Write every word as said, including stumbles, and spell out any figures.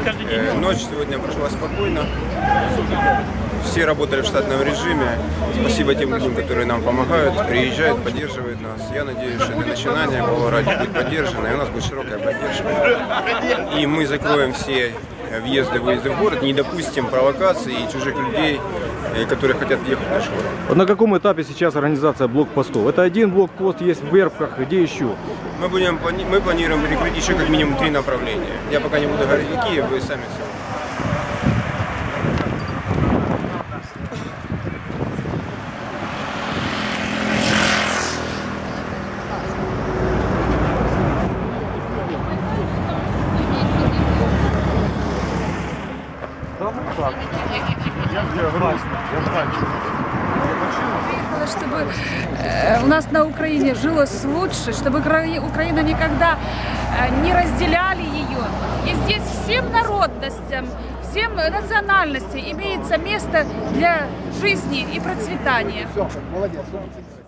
Ночь сегодня прошла спокойно. Все работали в штатном режиме. Спасибо тем людям, которые нам помогают, приезжают, поддерживают нас. Я надеюсь, что это начинание Павлораде будет поддержано, и у нас будет широкая поддержка. И мы закроем все въезды, выезды в город, не допустим провокаций и чужих людей, которые хотят ехать на школу. На каком этапе сейчас организация блокпостов? Это один блокпост есть в Вербках, где еще? Мы, будем, мы планируем перекрыть еще как минимум три направления. Я пока не буду говорить какие, вы сами все. Чтобы у нас на Украине жилось лучше, чтобы Украина никогда не разделяли ее. И здесь всем народностям, всем национальностям имеется место для жизни и процветания. Все, молодец.